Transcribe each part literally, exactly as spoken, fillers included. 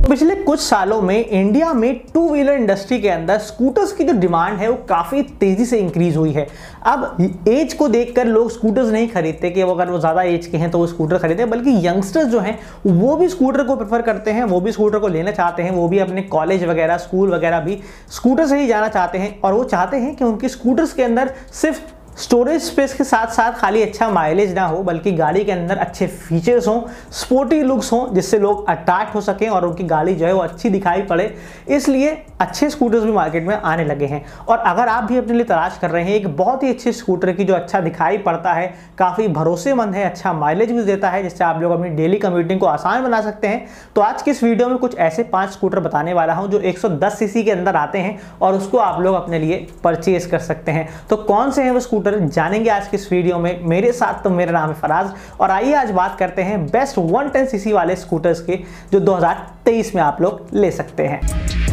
पिछले कुछ सालों में इंडिया में टू व्हीलर इंडस्ट्री के अंदर स्कूटर्स की जो डिमांड है वो काफ़ी तेज़ी से इंक्रीज हुई है। अब एज को देखकर लोग स्कूटर्स नहीं खरीदते कि वो अगर वो ज़्यादा एज के हैं तो वो स्कूटर खरीदे, बल्कि यंगस्टर्स जो हैं वो भी स्कूटर को प्रेफर करते हैं, वो भी स्कूटर को लेना चाहते हैं, वो भी अपने कॉलेज वगैरह स्कूल वगैरह भी स्कूटर से ही जाना चाहते हैं। और वो चाहते हैं कि उनकी स्कूटर्स के अंदर सिर्फ स्टोरेज स्पेस के साथ साथ खाली अच्छा माइलेज ना हो, बल्कि गाड़ी के अंदर अच्छे फीचर्स हों, स्पोर्टी लुक्स हों, जिससे लोग अट्रैक्ट हो सकें और उनकी गाड़ी जो है वो अच्छी दिखाई पड़े। इसलिए अच्छे स्कूटर्स भी मार्केट में आने लगे हैं। और अगर आप भी अपने लिए तलाश कर रहे हैं एक बहुत ही अच्छे स्कूटर की जो अच्छा दिखाई पड़ता है, काफ़ी भरोसेमंद है, अच्छा माइलेज भी देता है, जिससे आप लोग अपनी डेली कम्यूटिंग को आसान बना सकते हैं, तो आज की इस वीडियो में कुछ ऐसे पाँच स्कूटर बताने वाला हूँ जो एक सौ दस सीसी के अंदर आते हैं और उसको आप लोग अपने लिए परचेज कर सकते हैं। तो कौन से हैं वो स्कूटर जानेंगे आज की इस वीडियो में मेरे साथ। तो मेरा नाम है फराज और आइए आज बात करते हैं बेस्ट एक सौ दस सीसी वाले स्कूटर्स के जो दो हज़ार तेईस में आप लोग ले सकते हैं।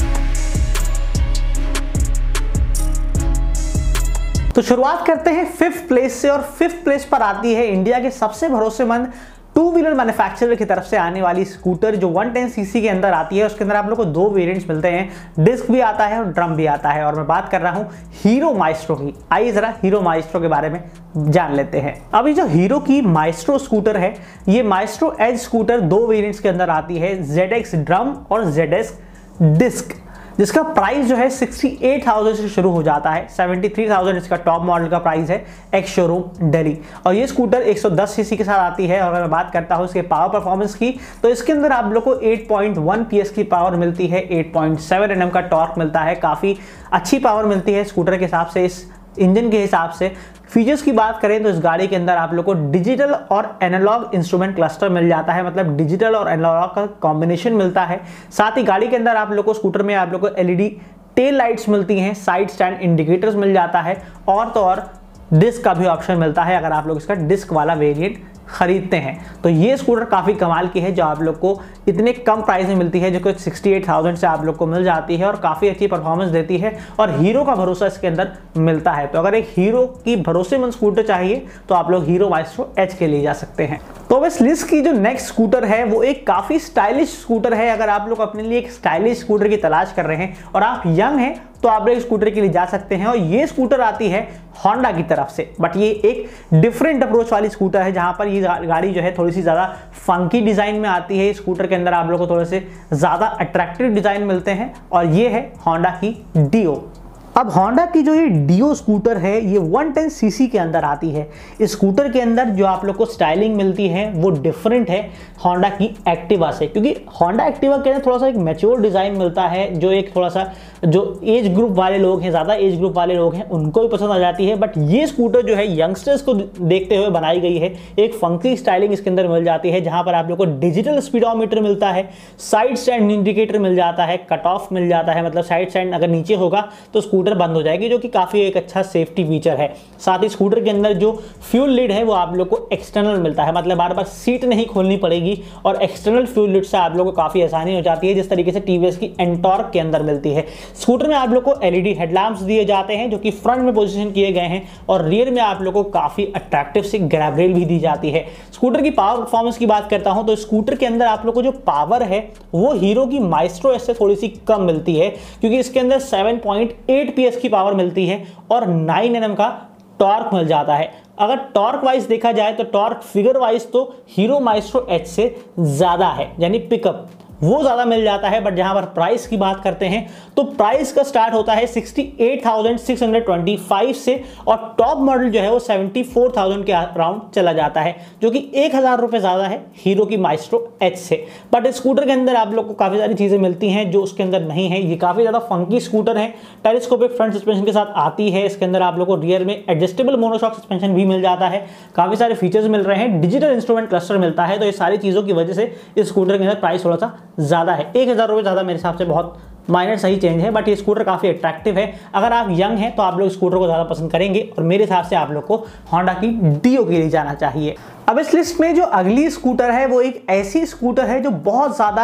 तो शुरुआत करते हैं फिफ्थ प्लेस से, और फिफ्थ प्लेस पर आती है इंडिया के सबसे भरोसेमंद टू व्हीलर मैन्युफैक्चरर की तरफ से आने वाली स्कूटर जो एक सौ दस सीसी के अंदर आती है। उसके अंदर आप लोग को दो वेरिएंट्स मिलते हैं, डिस्क भी आता है और ड्रम भी आता है, और मैं बात कर रहा हूं हीरो माइस्ट्रो की। आइए जरा हीरो माइस्ट्रो के बारे में जान लेते हैं। अभी जो हीरो की माइस्ट्रो स्कूटर है, ये माइस्ट्रो एज स्कूटर दो वेरिएंट्स के अंदर आती है, जेड एक्स ड्रम और जेड एक्स डिस्क, जिसका प्राइस जो है अड़सठ हज़ार से शुरू हो जाता है। तिहत्तर हज़ार इसका टॉप मॉडल का प्राइस है एक्स शोरूम दिल्ली। और ये स्कूटर एक सौ दस सीसी के साथ आती है। और अगर मैं बात करता हूँ इसके पावर परफॉर्मेंस की, तो इसके अंदर आप लोग को आठ पॉइंट एक पीएस की पावर मिलती है, आठ पॉइंट सात एनएम का टॉर्क मिलता है। काफ़ी अच्छी पावर मिलती है स्कूटर के हिसाब से, इस इंजन के हिसाब से। फीचर्स की बात करें तो इस गाड़ी के अंदर आप लोग को डिजिटल और एनालॉग इंस्ट्रूमेंट क्लस्टर मिल जाता है, मतलब डिजिटल और एनालॉग का कॉम्बिनेशन मिलता है। साथ ही गाड़ी के अंदर आप लोग को स्कूटर में आप लोग को एलईडी टेल लाइट्स मिलती हैं, साइड स्टैंड इंडिकेटर्स मिल जाता है, और तो और डिस्क का भी ऑप्शन मिलता है अगर आप लोग इसका डिस्क वाला वेरिएंट खरीदते हैं। तो ये स्कूटर काफ़ी कमाल की है जो आप लोग को इतने कम प्राइस में मिलती है, जो कि अड़सठ हज़ार से आप लोग को मिल जाती है और काफ़ी अच्छी परफॉर्मेंस देती है, और हीरो का भरोसा इसके अंदर मिलता है। तो अगर एक हीरो की भरोसेमंद स्कूटर चाहिए तो आप लोग हीरो माइस्ट्रो एच के लिए जा सकते हैं। तो अब इस लिस्ट की जो नेक्स्ट स्कूटर है वो एक काफ़ी स्टाइलिश स्कूटर है। अगर आप लोग अपने लिए एक स्टाइलिश स्कूटर की तलाश कर रहे हैं और आप यंग हैं तो आप लोग स्कूटर के लिए जा सकते हैं। और ये स्कूटर आती है होंडा की तरफ से, बट ये एक डिफरेंट अप्रोच वाली स्कूटर है, जहां पर ये गाड़ी जो है थोड़ी सी ज़्यादा फंकी डिज़ाइन में आती है। स्कूटर के अंदर आप लोग को थोड़े से ज़्यादा अट्रैक्टिव डिज़ाइन मिलते हैं, और ये है होंडा की डियो। अब होंडा की जो ये डियो स्कूटर है ये एक सौ दस सीसी के अंदर आती है। इस स्कूटर के अंदर जो आप लोग को स्टाइलिंग मिलती है वो डिफरेंट है होंडा की एक्टिवा से, क्योंकि होंडा एक्टिवा के अंदर थोड़ा सा एक मैच्योर डिज़ाइन मिलता है, जो एक थोड़ा सा जो एज ग्रुप वाले लोग हैं, ज़्यादा एज ग्रुप वाले लोग हैं, उनको भी पसंद आ जाती है। बट ये स्कूटर जो है यंगस्टर्स को देखते हुए बनाई गई है। एक फंकी स्टाइलिंग इसके अंदर मिल जाती है, जहाँ पर आप लोग को डिजिटल स्पीडोमीटर मिलता है, साइड स्टैंड इंडिकेटर मिल जाता है, कट ऑफ मिल जाता है, मतलब साइड स्टैंड अगर नीचे होगा तो स्कूटर बंद हो जाएगी, जो कि काफ़ी एक अच्छा सेफ्टी फीचर है। साथ ही स्कूटर के अंदर जो फ्यूल लिड है वो आप लोग को एक्सटर्नल मिलता है, मतलब बार बार सीट नहीं खोलनी पड़ेगी, और एक्सटर्नल फ्यूल लिड से आप लोग को काफ़ी आसानी हो जाती है, जिस तरीके से टीवीएस की एंटॉर्क के अंदर मिलती है। स्कूटर में आप लोग को एलईडी हेडलैम्प्स दिए जाते हैं जो कि फ्रंट में पोजीशन किए गए हैं, और रियर में आप लोग को काफ़ी अट्रैक्टिव सी ग्रैब रेल भी दी जाती है। स्कूटर की पावर परफॉर्मेंस की बात करता हूं तो स्कूटर के अंदर आप लोग को जो पावर है वो हीरो की माइस्ट्रो एस से थोड़ी सी कम मिलती है, क्योंकि इसके अंदर सात पॉइंट आठ पीएस की पावर मिलती है और नौ एनएम का टॉर्क मिल जाता है। अगर टॉर्क वाइज देखा जाए तो टॉर्क फिगर वाइज तो हीरो माइस्ट्रो एच से ज़्यादा है, यानी पिकअप वो ज़्यादा मिल जाता है। बट जहां पर प्राइस की बात करते हैं तो प्राइस का स्टार्ट होता है अड़सठ हज़ार छह सौ पच्चीस से, और टॉप मॉडल जो है वो चौहत्तर हज़ार के अराउंड चला जाता है, जो कि एक हज़ार रुपये ज़्यादा है हीरो की माइस्ट्रो एच से। बट स्कूटर के अंदर आप लोग को काफ़ी सारी चीज़ें मिलती हैं जो उसके अंदर नहीं है। ये काफ़ी ज़्यादा फंकी स्कूटर है, टेलीस्कोपिक फ्रंट सस्पेंशन के साथ आती है। इसके अंदर आप लोग को रियर में एडजस्टेबल मोनोशॉक सस्पेंशन भी मिल जाता है, काफ़ी सारे फीचर्स मिल रहे हैं, डिजिटल इंस्ट्रूमेंट क्लस्टर मिलता है। तो ये सारी चीज़ों की वजह से इस स्कूटर के अंदर प्राइस थोड़ा सा ज़्यादा है, एक हज़ार रुपये ज़्यादा मेरे हिसाब से बहुत माइनर सही चेंज है। बट ये स्कूटर काफ़ी अट्रैक्टिव है। अगर आप यंग हैं तो आप लोग स्कूटर को ज़्यादा पसंद करेंगे, और मेरे हिसाब से आप लोग को होंडा की डियो के लिए जाना चाहिए। अब इस लिस्ट में जो अगली स्कूटर है वो एक ऐसी स्कूटर है जो बहुत ज़्यादा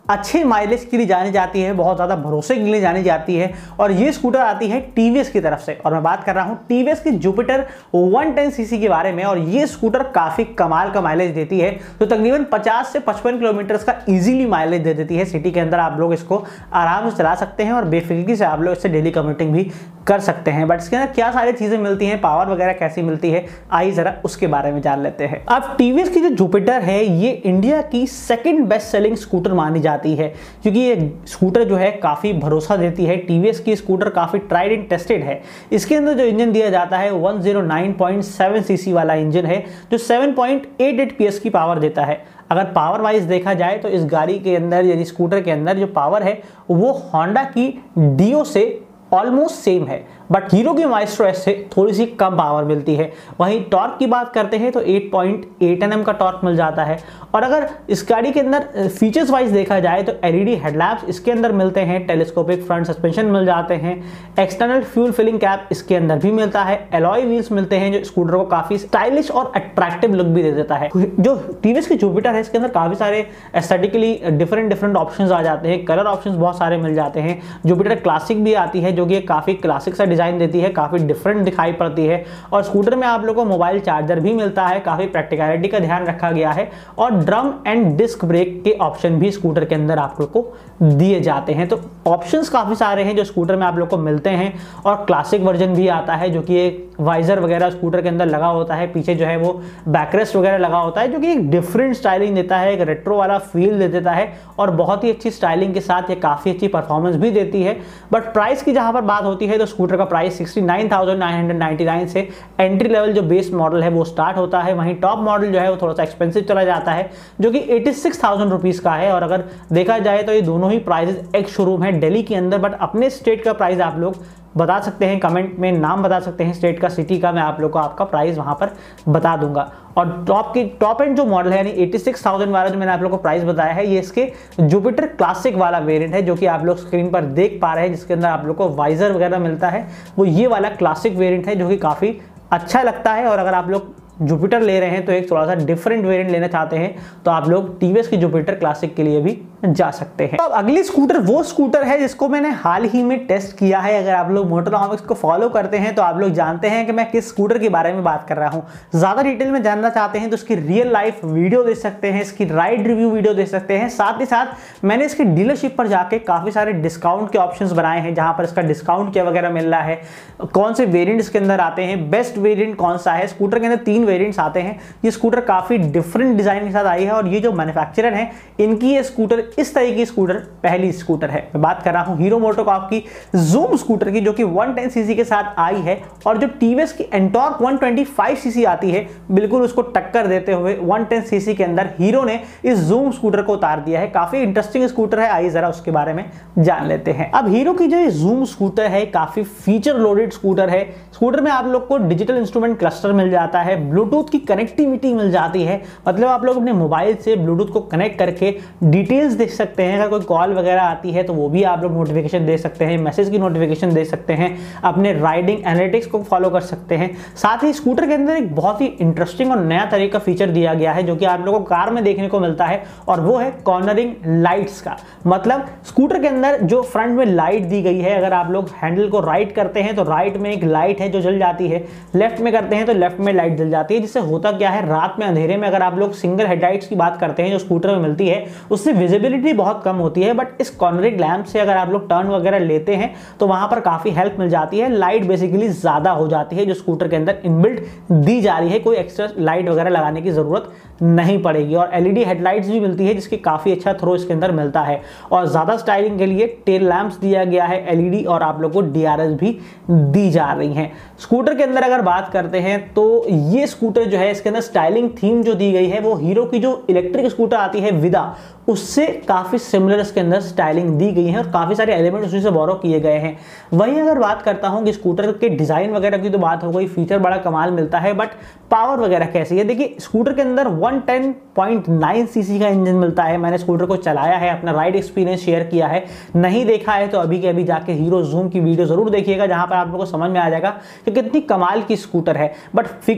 अच्छे माइलेज के लिए जानी जाती है, बहुत ज़्यादा भरोसे के लिए जानी जाती है। और ये स्कूटर आती है टीवीएस की तरफ से, और मैं बात कर रहा हूँ टीवीएस की जुपिटर वन टेन सीसी के बारे में। और ये स्कूटर काफ़ी कमाल का माइलेज देती है, तो तकरीबन पचास से पचपन किलोमीटर का इजीली माइलेज दे देती है। सिटी के अंदर आप लोग इसको आराम से चला सकते हैं और बेफिक्री से आप लोग इससे डेली कम्यूटिंग भी कर सकते हैं। बट इसके अंदर क्या सारी चीज़ें मिलती हैं, पावर वगैरह कैसी मिलती है, आइए ज़रा उसके बारे में जान लेते हैं। अब टीवीएस की जो जुपिटर है ये इंडिया की सेकंड बेस्ट सेलिंग स्कूटर मानी जाती है, क्योंकि ये स्कूटर जो है काफ़ी भरोसा देती है। टीवीएस की स्कूटर काफ़ी ट्राइड एंड टेस्टेड है। इसके अंदर जो इंजन दिया जाता है one zero nine point seven cc वाला इंजन है, जो seven point eight eight PS की पावर देता है। अगर पावर वाइज देखा जाए तो इस गाड़ी के अंदर यानी स्कूटर के अंदर जो पावर है वो होंडा की डियो से ऑलमोस्ट सेम है, बट हीरो की माइस्ट्रो एस से थोड़ी सी कम पावर मिलती है। वहीं टॉर्क की बात करते हैं तो eight point eight N M का टॉर्क मिल जाता है। और अगर इस गाड़ी के अंदर फीचर्स वाइज देखा जाए तो एलईडी हेडलैम्प्स इसके अंदर मिलते हैं, टेलीस्कोपिक फ्रंट सस्पेंशन मिल जाते हैं, एक्सटर्नल फ्यूल फिलिंग कैप इसके अंदर भी मिलता है, एलॉय व्हील्स मिलते हैं जो स्कूटर को काफी स्टाइलिश और अट्रैक्टिव लुक भी दे देता है। जो टीवीएस की जुपिटर है इसके अंदर काफी सारे एस्थेटिकली डिफरेंट डिफरेंट ऑप्शंस आ जाते हैं, कलर ऑप्शंस बहुत सारे मिल जाते हैं। जुपिटर क्लासिक भी आती है जो कि काफी क्लासिक सा डिजाइन देती है, काफी डिफरेंट दिखाई पड़ती है। और स्कूटर में आप लोगों को मोबाइल चार्जर भी मिलता है, काफी प्रैक्टिकलिटी का ध्यान रखा गया है। और ड्रम एंड डिस्क ब्रेक के ऑप्शन भी स्कूटर के अंदर आप लोग को दिए जाते हैं। तो ऑप्शंस काफी सारे हैं जो स्कूटर में आप लोग को मिलते हैं। और क्लासिक वर्जन भी आता है जो कि एक वाइजर वगैरह स्कूटर के अंदर लगा होता है, पीछे जो है वो बैकरेस्ट वगैरह लगा होता है, जो कि एक डिफरेंट स्टाइलिंग देता है, एक रेट्रो वाला फील दे देता है। और बहुत ही अच्छी स्टाइलिंग के साथ ये काफी अच्छी परफॉर्मेंस भी देती है। बट प्राइस की जहां पर बात होती है तो स्कूटर का price sixty nine thousand nine hundred ninety nine से एंट्री लेवल जो बेस मॉडल है वो स्टार्ट होता है। वहीं टॉप मॉडल जो है वो थोड़ा सा एक्सपेंसिव चला जाता है, जो कि एटी सिक्स थाउजेंड रुपीज का है। और अगर देखा जाए तो ये दोनों ही प्राइसेस एक शोरूम है दिल्ली के अंदर, बट अपने स्टेट का प्राइस आप लोग बता सकते हैं, कमेंट में नाम बता सकते हैं स्टेट का, सिटी का, मैं आप लोग को आपका प्राइस वहां पर बता दूंगा। और टॉप की टॉप एंड जो मॉडल है यानी एटी सिक्स थाउजेंड वाला जो मैंने आप लोग को प्राइस बताया है, ये इसके जुपिटर क्लासिक वाला वेरिएंट है, जो कि आप लोग स्क्रीन पर देख पा रहे हैं, जिसके अंदर आप लोग को वाइजर वगैरह मिलता है। वो ये वाला क्लासिक वेरिएंट है जो कि काफी अच्छा लगता है। और अगर आप लोग जुपिटर ले रहे हैं तो एक थोड़ा सा डिफरेंट वेरिएंट लेना चाहते हैं तो आप लोग टीवीएस की जुपिटर क्लासिक के लिए भी जा सकते हैं। तो अब अगली स्कूटर वो स्कूटर है जिसको मैंने हाल ही में टेस्ट किया है। अगर आप लोग मोटरकॉमिक्स को फॉलो करते हैं तो आप लोग जानते हैं कि मैं किस स्कूटर के बारे में बात कर रहा हूं। ज्यादा डिटेल में जानना चाहते हैं तो इसकी रियल लाइफ वीडियो देख सकते हैं, इसकी राइड रिव्यू वीडियो देख सकते हैं। साथ ही साथ मैंने इसकी डीलरशिप पर जाके काफी सारे डिस्काउंट के ऑप्शंस बनाए हैं, जहां पर इसका डिस्काउंट क्या वगैरह मिल रहा है, कौन से वेरिएंट इसके अंदर आते हैं, बेस्ट वेरिएंट कौन सा है। स्कूटर के अंदर तीन वेरिएंट्स आते हैं। ये स्कूटर काफी डिफरेंट डिजाइन के साथ आई है और ये जो मैन्युफैक्चरर है इनकी ये स्कूटर इस तरह की स्कूटर पहली स्कूटर है। मैं बात कर रहा हूं हीरो मोटोकॉर्प की ज़ूम स्कूटर की, जो कि वन टेन सीसी के साथ आई है। और जो टीवीएस की Ntorq one twenty five cc आती है, बिल्कुल उसको टक्कर देते हुए वन टेन सीसी के अंदर हीरो ने इस ज़ूम स्कूटर को उतार दिया है। काफी इंटरेस्टिंग स्कूटर है, आइए जरा उसके बारे में जान लेते हैं। अब हीरो की जो ज़ूम स्कूटर है काफी फीचर लोडेड स्कूटर है। स्कूटर में आप लोग को डिजिटल इंस्ट्रूमेंट क्लस्टर मिल जाता है, ब्लूटूथ की कनेक्टिविटी मिल जाती है, मतलब आप लोग अपने मोबाइल से ब्लूटूथ को कनेक्ट करके डिटेल्स देख सकते हैं। अगर कोई कॉल वगैरह आती है तो वो भी आप लोग नोटिफिकेशन दे सकते हैं, मैसेज की नोटिफिकेशन दे सकते हैं, अपने राइडिंग एनालिटिक्स को फॉलो कर सकते हैं। साथ ही स्कूटर के अंदर एक बहुत ही इंटरेस्टिंग और नया तरीका फीचर दिया गया है जो कि आप लोगों को कार में देखने को मिलता है, और वो है कॉर्नरिंग लाइट्स का। मतलब स्कूटर के अंदर जो फ्रंट में लाइट दी गई है, अगर आप लोग हैंडल को राइट करते हैं तो राइट में एक लाइट है जो जल जाती है, लेफ्ट में करते हैं तो लेफ्ट में लाइट जल जाती है। जिससे होता क्या है, रात में अंधेरे में अगर आप लोग सिंगल हेडलाइट्स की बात करते हैं जो स्कूटर में मिलती है, उससे विजिबिलिटी बहुत कम होती है। बट इस कॉर्नरिंग लैंप से अगर आप लोग टर्न वगैरह लेते हैं तो वहां पर काफी हेल्प मिल जाती है, लाइट बेसिकली ज्यादा हो जाती है जो स्कूटर के अंदर इनबिल्ट दी जा रही है, कोई एक्स्ट्रा लाइट वगैरह लगाने की जरूरत नहीं पड़ेगी। और एलईडी हेडलाइट्स भी मिलती है जिसकी काफी अच्छा थ्रो इसके अंदर मिलता है। और ज्यादा स्टाइलिंग के लिए टेल लैंप्स दिया गया है एलईडी, और आप लोग को डीआरएस भी दी जा रही है। स्कूटर के अंदर अगर बात करते हैं तो ये स्कूटर जो है इसके अंदर स्टाइलिंग थीम जो दी गई है वो हीरो की जो इलेक्ट्रिक स्कूटर आती है विदा, उससे काफी सिमिलर इसके अंदर स्टाइलिंग दी गई है और काफी सारे एलिमेंट उसी से बोरो किए गए हैं। वहीं अगर बात करता हूं कि स्कूटर के डिजाइन वगैरह की तो बात हो गई, फीचर बड़ा कमाल मिलता है, बट पावर वगैरह कैसी है। देखिए स्कूटर के अंदर one ten point nine cc का इंजन मिलता है। मैंने स्कूटर को चलाया है, अपना राइड एक्सपीरियंस शेयर किया है, नहीं देखा है तो अभी के अभी जाके हीरो ज़ूम की वीडियो जरूर देखिएगा, जहां पर आप लोगों को समझ में आ जाएगा कि कितनी कमाल की स्कूटर है। बट फिगर्स वाइज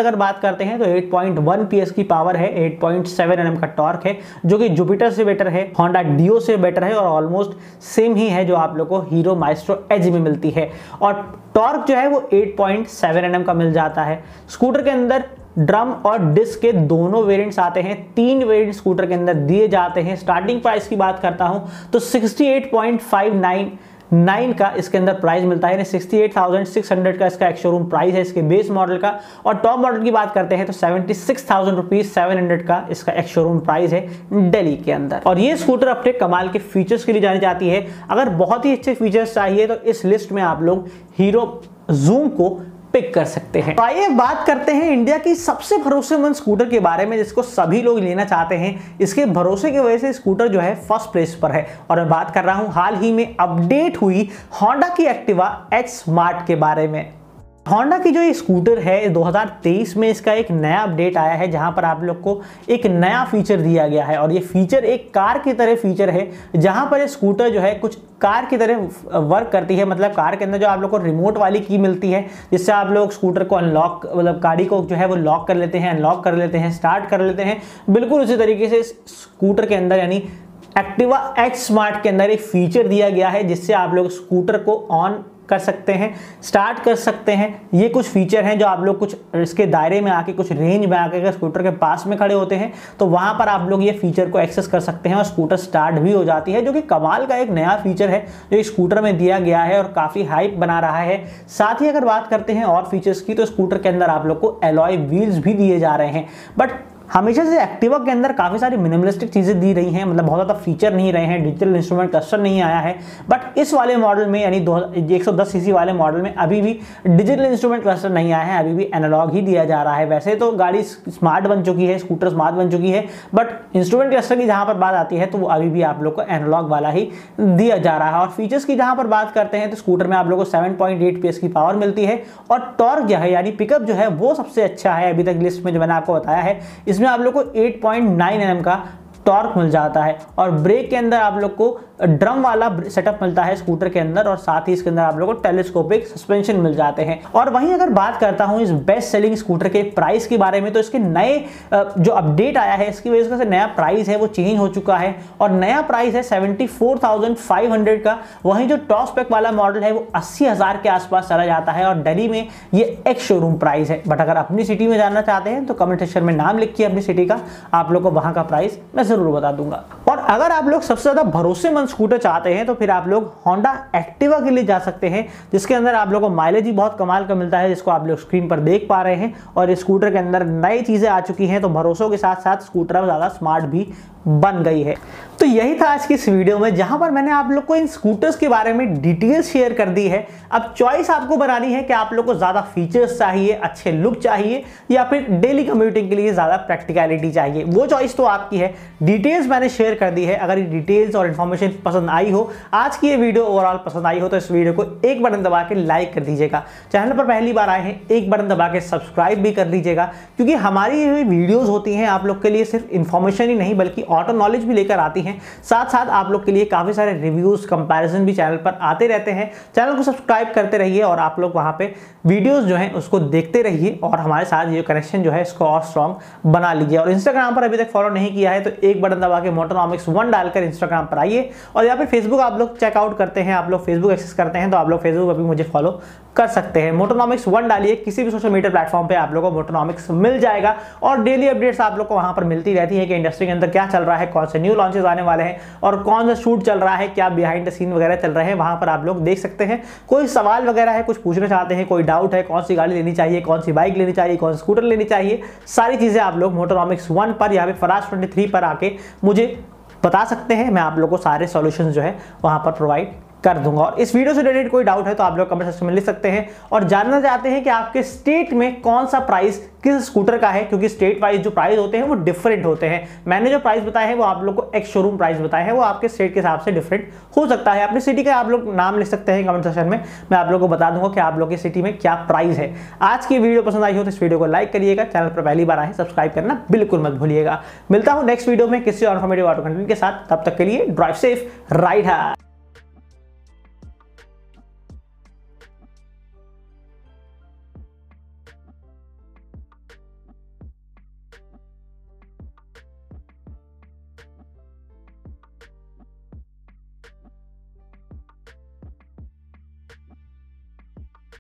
अगर बात करते हैं तो एट पॉइंट वन पीएस की पावर है, एट पॉइंट सेवन एनएम का टॉर्क है जो कि जुपिटर से बेटर है, होंडा डियो से बेटर है और ऑलमोस्ट सेम ही है जो आप लोग को हीरो माइस्ट्रो एज में मिलती है। और टॉर्क जो है वो एट पॉइंट सेवन एनएम का मिल जाता है। स्कूटर के अंदर ड्रम और डिस्क के दोनों वेरिएंट्स आते हैं, तीन वेरिएंट स्कूटर के अंदर दिए जाते हैं। स्टार्टिंग प्राइस की बात करता हूं तो sixty eight point five nine nine का इसके अंदर प्राइस मिलता है, sixty eight thousand six hundred का इसका एक शोरूम प्राइस है इसके बेस मॉडल का। और टॉप मॉडल की बात करते हैं तो seventy six thousand rupees seven hundred का इसका एक शोरूम प्राइस है दिल्ली के अंदर। और ये स्कूटर अपने कमाल के फीचर्स के लिए जानी जाती है। अगर बहुत ही अच्छे फीचर्स चाहिए तो इस लिस्ट में आप लोग हीरो जूम को पिक कर सकते हैं। तो आइए बात करते हैं इंडिया की सबसे भरोसेमंद स्कूटर के बारे में जिसको सभी लोग लेना चाहते हैं। इसके भरोसे की वजह से स्कूटर जो है फर्स्ट प्लेस पर है और मैं बात कर रहा हूं हाल ही में अपडेट हुई होंडा की एक्टिवा एच स्मार्ट के बारे में। होंडा की जो ये स्कूटर है दो हज़ार तेईस में इसका एक नया अपडेट आया है जहां पर आप लोग को एक नया फीचर दिया गया है और ये फीचर एक कार की तरह फीचर है जहां पर ये स्कूटर जो है कुछ कार की तरह वर्क करती है। मतलब कार के अंदर जो आप लोग को रिमोट वाली की मिलती है जिससे आप लोग स्कूटर को अनलॉक, मतलब गाड़ी को जो है वो लॉक कर लेते हैं, अनलॉक कर लेते हैं, स्टार्ट कर लेते हैं। बिल्कुल उसी तरीके से स्कूटर के अंदर यानी एक्टिवा एच स्मार्ट के अंदर एक फीचर दिया गया है जिससे आप लोग स्कूटर को ऑन कर सकते हैं, स्टार्ट कर सकते हैं। ये कुछ फीचर हैं जो आप लोग कुछ इसके दायरे में आके, कुछ रेंज में आके अगर स्कूटर के पास में खड़े होते हैं तो वहां पर आप लोग ये फीचर को एक्सेस कर सकते हैं और स्कूटर स्टार्ट भी हो जाती है, जो कि कमाल का एक नया फीचर है जो इस स्कूटर में दिया गया है और काफी हाइप बना रहा है। साथ ही अगर बात करते हैं और फीचर्स की तो स्कूटर के अंदर आप लोग को एलॉय व्हील्स भी दिए जा रहे हैं। बट हमेशा से एक्टिवा के अंदर काफी सारी मिनिमलिस्टिक चीजें दी रही हैं, मतलब बहुत ज्यादा फीचर नहीं रहे हैं, डिजिटल इंस्ट्रूमेंट क्लस्टर नहीं आया है। बट इस वाले मॉडल में यानी एक सौ दस सीसी वाले मॉडल में अभी भी डिजिटल इंस्ट्रूमेंट क्लस्टर नहीं आया है, अभी भी एनालॉग ही दिया जा रहा है। वैसे तो गाड़ी स्मार्ट बन चुकी है, स्कूटर स्मार्ट बन चुकी है, बट इंस्ट्रूमेंट क्लस्टर की जहां पर बात आती है तो वो अभी भी आप लोग को एनालॉग वाला ही दिया जा रहा है। और फीचर्स की जहां पर बात करते हैं तो स्कूटर में आप लोग को सेवन पॉइंट एट पीएस की पावर मिलती है और टॉर्क जो है यानी पिकअप जो है वो सबसे अच्छा है अभी तक लिस्ट में जो मैंने आपको बताया है। इसमें आप लोग को एट पॉइंट नाइन एनएम का टॉर्क मिल जाता है और ब्रेक के अंदर आप लोग को ड्रम वाला सेटअप मिलता है स्कूटर के अंदर और साथ ही इसके अंदर आप लोग को टेलीस्कोपिक सस्पेंशन मिल जाते हैं। और वहीं अगर बात करता हूं इस बेस्ट सेलिंग स्कूटर के प्राइस के बारे में तो इसके नए जो अपडेट आया है इसकी वजह से नया प्राइस है वो चेंज हो चुका है और नया प्राइस है seventy four thousand five hundred का। वहीं जो टॉप स्पेक वाला मॉडल है वो अस्सी हजार के आसपास चला जाता है और दिल्ली में ये एक शोरूम प्राइस है। बट अगर अपनी सिटी में जानना चाहते हैं तो कमेंट सेक्शन में नाम लिखिए अपनी सिटी का, आप लोग को वहां का प्राइस मैं जरूर बता दूंगा। और अगर आप लोग सबसे ज्यादा भरोसेमंद स्कूटर चाहते हैं तो फिर आप लोग होंडा एक्टिवा के लिए जा सकते हैं जिसके अंदर आप लोगों को माइलेज ही बहुत कमाल का मिलता है जिसको आप लोग स्क्रीन पर देख पा रहे हैं। और इस स्कूटर के अंदर नई चीजें आ चुकी हैं तो भरोसों के साथ साथ स्कूटर अब ज्यादा स्मार्ट भी बन गई है। तो यही था आज की इस वीडियो में जहां पर मैंने आप लोग को इन स्कूटर्स के बारे में डिटेल्स शेयर कर दी है। अब चॉइस आपको बनानी है कि आप लोग को ज्यादा फीचर्स चाहिए, अच्छे लुक चाहिए या फिर डेली कम्यूटिंग के लिए ज्यादा प्रैक्टिकलिटी चाहिए, वो चॉइस तो आपकी है। डिटेल्स मैंने शेयर कर दी है। अगर ये डिटेल्स और इन्फॉर्मेशन पसंद आई हो, आज की ये वीडियो ओवरऑल पसंद आई हो तो इस वीडियो को एक बटन दबा के लाइक कर दीजिएगा। चैनल पर पहली बार आए हैं एक बटन दबा के सब्सक्राइब भी कर लीजिएगा क्योंकि हमारी ये वीडियोस होती हैं आप लोग के लिए सिर्फ इन्फॉर्मेशन ही नहीं बल्कि ऑटो नॉलेज भी लेकर आती हैं। साथ साथ आप लोग के लिए काफी सारे रिव्यूज, कंपैरिजन भी चैनल पर आते रहते हैं। चैनल को सब्सक्राइब करते रहिए और आप लोग वहां पे वीडियोस जो हैं उसको देखते रहिए और हमारे साथ ये कनेक्शन जो है इसको और स्ट्रॉन्ग बना लीजिए। और इंस्टाग्राम पर अभी तक फॉलो नहीं किया है तो एक बटन दबा के मोटोनॉमिक्स वन डालकर इंस्टाग्राम पर आइए। और यहाँ पे फेसबुक आप लोग चेकआउट करते हैं, आप लोग फेसबुक एक्सेस करते हैं तो आप लोग फेसबुक पर भी मुझे फॉलो कर सकते हैं। मोटोनॉमिक्स वन डालिए, किसी भी सोशल मीडिया प्लेटफॉर्म पे आप लोगों को मोटोनॉमिक्स मिल जाएगा और डेली अपडेट्स आप लोग को वहां पर मिलती रहती है कि इंडस्ट्री के अंदर क्या चल रहा है, कौन से न्यू लॉन्चेस आने वाले हैं और कौन सा शूट चल रहा है, क्या बिहाइंड द सीन वगैरह चल रहे हैं, वहां पर आप लोग देख सकते हैं। कोई सवाल वगैरह है, कुछ पूछना चाहते हैं, कोई डाउट है, कौन सी गाड़ी लेनी चाहिए, कौन सी बाइक लेनी चाहिए, कौन सी स्कूटर लेनी चाहिए, सारी चीजें आप लोग मोटोनॉमिक्स वन पर यहाँ पे फराज ट्वेंटी थ्री पर आके मुझे बता सकते हैं। मैं आप लोगों को सारे सॉल्यूशंस जो है वहां पर प्रोवाइड कर दूंगा। और इस वीडियो से रिलेटेड कोई डाउट है तो आप लोग कमेंट सेक्शन में लिख सकते हैं और जानना चाहते हैं कि आपके स्टेट में कौन सा प्राइस किस स्कूटर का है क्योंकि स्टेट वाइज जो प्राइस होते हैं वो डिफरेंट होते हैं। मैंने जो प्राइस बताया है वो आप लोग को एक शोरूम प्राइस बताया है, वो आपके स्टेट के हिसाब से डिफरेंट हो सकता है। अपनी सिटी का आप लोग नाम लिख सकते हैं कमेंट सेक्शन में, मैं आप लोग को बता दूंगा कि आप लोग की सिटी में क्या प्राइस है। आज की वीडियो पसंद आई हो तो इस वीडियो को लाइक करिएगा, चैनल पर पहली बार आए सब्सक्राइब करना बिल्कुल मत भूलिएगा। मिलता हूं नेक्स्ट वीडियो में किसी और इन्फॉर्मेटिव ऑटो कंटेंट के साथ, तब तक के लिए ड्राइव सेफ, राइड हार्ड।